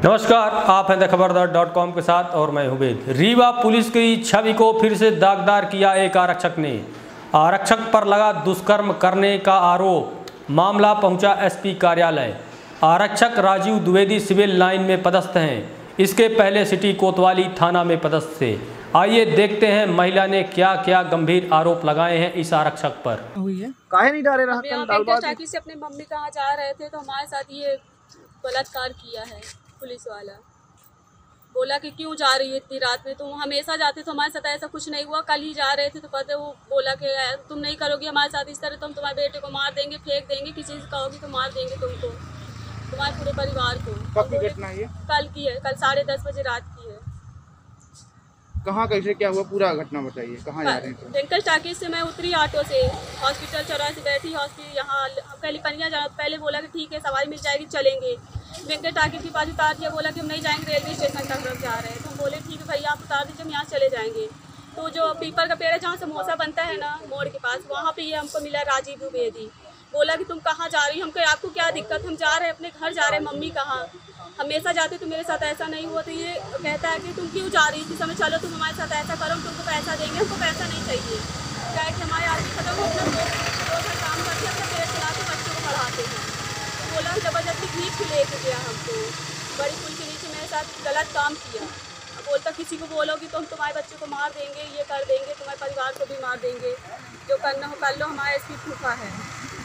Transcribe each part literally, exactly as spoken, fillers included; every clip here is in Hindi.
नमस्कार, आप हैं द खबरदार डॉट कॉम के साथ और मैं उबैद। रीवा पुलिस की छवि को फिर से दागदार किया एक आरक्षक ने। आरक्षक पर लगा दुष्कर्म करने का आरोप, मामला पहुंचा एसपी कार्यालय। आरक्षक राजीव द्विवेदी सिविल लाइन में पदस्थ हैं। इसके पहले सिटी कोतवाली थाना में पदस्थ थे। आइए देखते हैं महिला ने क्या क्या गंभीर आरोप लगाए हैं इस आरक्षक पर। काहे नहीं डाले रहा कल से अपने मम्मी कहाँ जा रहे थे तो हमारे साथ ये बलात्कार किया है। पुलिस वाला बोला कि क्यों जा रही है इतनी रात में, तुम हमेशा जाते तो हमारे साथ ऐसा कुछ नहीं हुआ, कल ही जा रहे थे तो पता वो बोला कि तुम नहीं करोगी हमारे साथ इस तरह तो हम तुम्हारे बेटे को मार देंगे, फेंक देंगे, किसी से कहोगी तो मार देंगे तुमको, तुम्हारे पूरे परिवार को। कब की घटना है? कल की है, कल साढ़े दस बजे रात की है। कहाँ कैसे क्या हुआ, पूरा घटना बताइए। कहाँ जा रहे थे? वेंकट टाकीज से मैं उतरी ऑटो से, हॉस्पिटल चौराहे से बैठी, हॉस्पिटल यहाँ कैलिफोर्निया जाना। पहले बोला कि ठीक है सवारी मिल जाएगी चलेंगे। वेंकट टाकीज के पास उतार दिया, बोला कि हम नहीं जाएंगे, रेलवे स्टेशन तक तरफ जा रहे हैं। तो हम बोले ठीक है भैया आप उतार दीजिए, हम यहाँ चले जाएंगे। तो जो पीपल का पेड़ है जहाँ समोसा बनता है ना मोड़ के पास, वहाँ पे ये हमको मिला राजीव द्विवेदी। बोला कि तुम कहाँ जा रही हो, हमको आपको क्या दिक्कत, हम जा रहे हैं अपने घर जा रहे हैं, मम्मी कहाँ, हमेशा जाते तो मेरे साथ ऐसा नहीं हुआ। तो ये कहता है कि तुम क्यों जा रही थी समय, चलो तुम हमारे साथ ऐसा करो, तुमको पैसा देंगे। हमको पैसा नहीं चाहिए, क्या है कि हमारे आदमी खत्म हो, अपना रोज़ काम करके अपना पेट चला के बच्चों को पढ़ाते हैं। तो बोला जबरदस्ती खींच के लेके गया हमको, बड़ी पुल के नीचे मेरे साथ गलत काम किया। अब बोलता किसी को बोलोगी तो हम तुम्हारे बच्चे को मार देंगे, ये कर देंगे, तुम्हारे परिवार को भी मार देंगे, जो करना हो कर लो, हमारा एसपी फूफा है।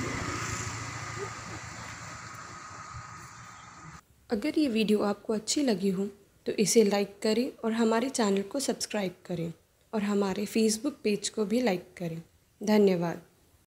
अगर ये वीडियो आपको अच्छी लगी हो तो इसे लाइक करें और हमारे चैनल को सब्सक्राइब करें और हमारे फेसबुक पेज को भी लाइक करें। धन्यवाद।